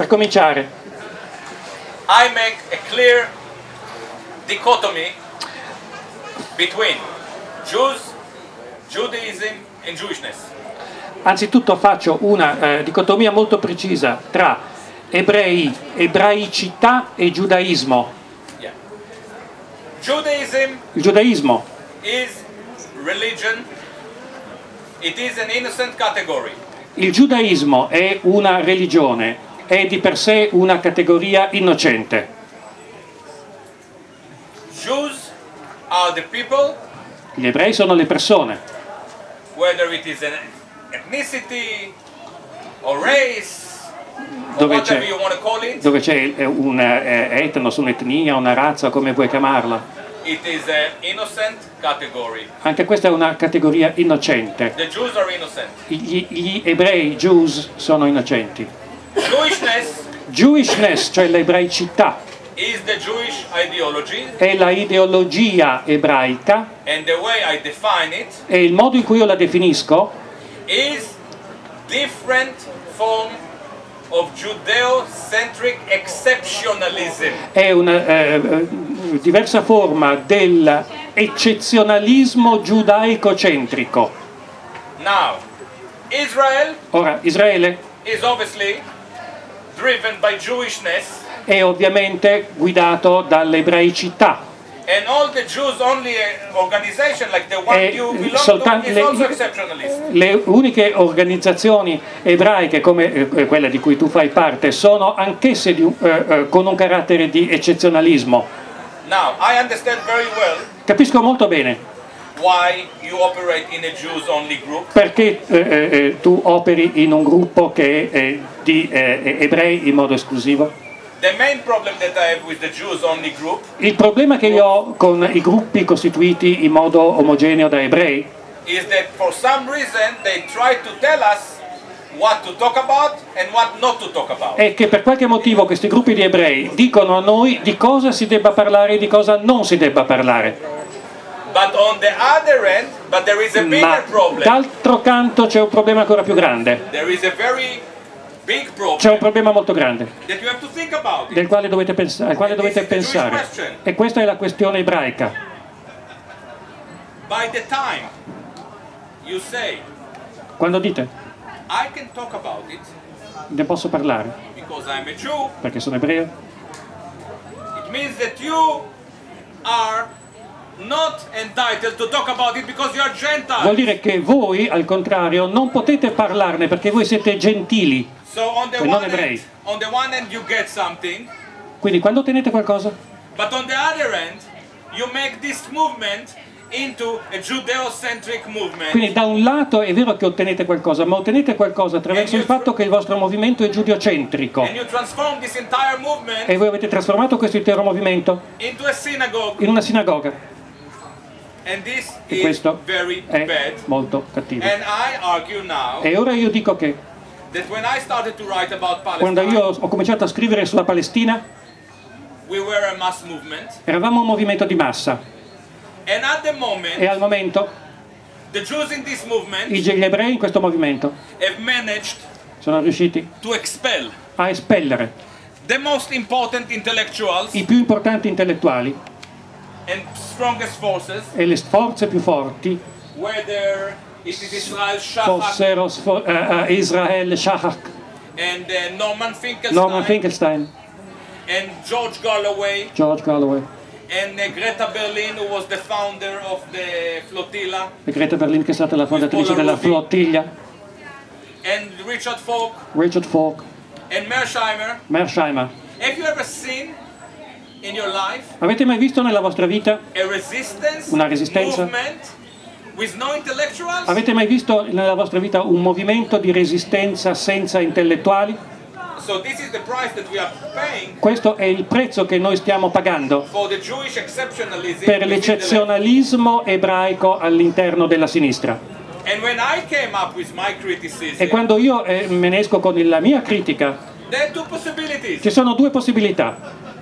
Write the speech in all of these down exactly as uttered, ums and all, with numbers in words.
Per cominciare, I make a clear dichotomy between Jews, Judaism and Jewishness. anzitutto faccio una eh, dicotomia molto precisa tra ebrei, ebraicità e giudaismo. Yeah. Judaism Il giudaismo is religion. It is an innocent category. Il giudaismo è una religione, è di per sé una categoria innocente. Jews are the people, Gli ebrei sono le persone, whether it is an ethnicity or race or dove whatever c'è, you want to call it. dove c'è un eh, etnos, un'etnia, una razza, come vuoi chiamarla. It is an innocent category. Anche questa è una categoria innocente. The Jews are innocent. Gli, gli ebrei, Jews, sono innocenti. Jewishness Jewishness, cioè l'ebraicità, is the Jewish ideology, è la ideologia ebraica and the way I define it e il modo in cui io la definisco is different form of Judeo-centric exceptionalism. è una eh, diversa forma dell'eccezionalismo giudaico-centrico. Now, Israel Ora, Israele is obviously driven by Jewishness, è ovviamente guidato dall'ebraicità and all the Jews-only organization like the one e you belong soltan- to is le, also exceptionalist. le uniche organizzazioni ebraiche come eh, quella di cui tu fai parte sono anch'esse di un- eh, eh, con un carattere di eccezionalismo. Now, I understand very well Capisco molto bene why you operate in a Jews-only group. perché eh, eh, tu operi in un gruppo che è eh, di eh, ebrei in modo esclusivo. The main problem that I have with the Jews-only group Il problema che io ho con i gruppi costituiti in modo omogeneo da ebrei is that for some reason they try to tell us what to talk about and what not to talk about. è che per qualche motivo questi gruppi di ebrei dicono a noi di cosa si debba parlare e di cosa non si debba parlare. But on the other end, but there is a Ma bigger problem. d'altro canto c'è un problema ancora più grande. There is a very big C'è un problem problema molto grande that you have to think about it. del quale dovete pens- al quale dovete pensare. E questa è la questione ebraica. By the time you say, Quando dite I can talk about it ne posso parlare because I'm a Jew, perché sono ebreo, it means that you are not entitled to talk about it because you are Gentile. vuol dire che voi al contrario non potete parlarne perché voi siete gentili. So on the Cioè, non one ebrei. end, on the one end you get something, Quindi quando ottenete qualcosa, but on the other end you make this movement into a Judeo-centric movement. quindi da un lato è vero che ottenete qualcosa, ma ottenete qualcosa attraverso il fatto che il vostro movimento è giudeo-centrico And you transform this entire movement e voi avete trasformato questo intero movimento into a synagogue. in una sinagoga And this e is questo very è bad. molto cattivo. And I argue now E ora io dico che that when I started to write about quando Palestine, io ho cominciato a scrivere sulla Palestina we were a mass movement. eravamo un movimento di massa And at the e moment, al momento the Jews in this movement gli ebrei in questo movimento have managed sono riusciti to expel a espellere the most important intellectuals i più importanti intellettuali and strongest forces, e le forze più forti, whether it is Israel Shachar fossero sfo- eh, eh, Israel Shachar, and uh, Norman Finkelstein Norman Finkelstein, and George Galloway George Galloway and uh, Greta Berlin, who was the founder of the flotilla, e Greta Berlin, che è stata la fondatrice della flottiglia, and Richard Falk Richard Falk, and Mearsheimer. Mearsheimer. Have you ever seen in your life Avete mai visto nella vostra vita a resistance Una resistenza? movement with no intellectuals? Avete mai visto nella vostra vita un movimento di resistenza senza intellettuali? So this is the price that we are paying Questo è il prezzo che noi stiamo pagando for the Jewish exceptionalism per within the left. l'eccezionalismo ebraico all'interno della sinistra. And when I came up with my criticism, E quando io eh, me ne esco con la mia critica, there are two possibilities. ci sono due possibilità.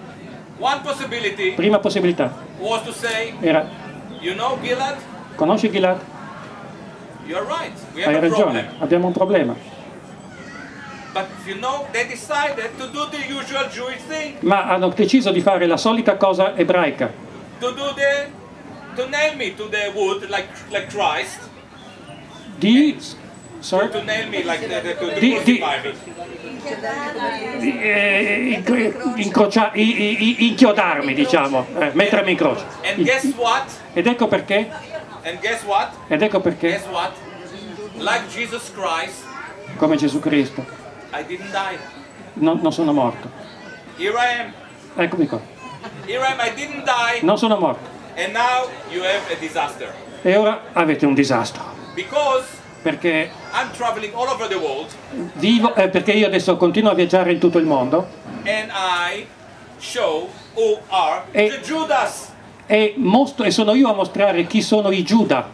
One possibility Prima possibilità was to say, era: you know, Gilad, conosci Gilad? you're right, we have Hai a ragione, problem. abbiamo un problema. But you know, they decided to do the usual Jewish thing. Ma hanno deciso di fare la solita cosa ebraica. To do the, to nail me to the wood like like Christ. Di, sorry? To nail me like the, the, to, to Di, di, crucify me. di, eh, incro- incrocia- i- i- inchiodarmi, diciamo, eh, mettermi in croce. And guess what? Ed ecco perché, And guess what? ed ecco perché, Guess what? Like Jesus Christ, come Gesù Cristo, I didn't die. non, non sono morto. Here I am. Eccomi qua, Here I am. I didn't die. non sono morto. And now you have a disaster. E ora avete un disastro, Because perché I'm traveling all over the world vivo, eh, perché io adesso continuo a viaggiare in tutto il mondo and I show who are E- the Judas. e, mostro, e sono io a mostrare chi sono i Giuda,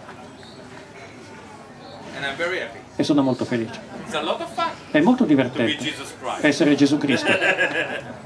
And I'm very happy. e sono molto felice. It's a lot of fun È molto to be divertente Jesus Christ. essere Gesù Cristo.